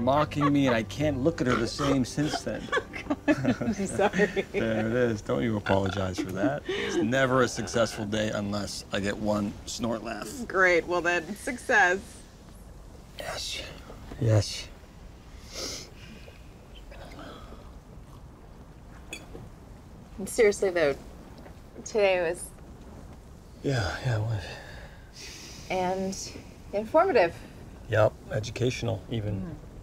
mocking me, and I can't look at her the same since then. I'm sorry. There it is. Don't you apologize for that. It's never a successful day unless I get one snort laugh. Great. Well, then, success. Yes. Yes. Seriously, though, today was... Yeah, it was. And informative. Yep, educational even.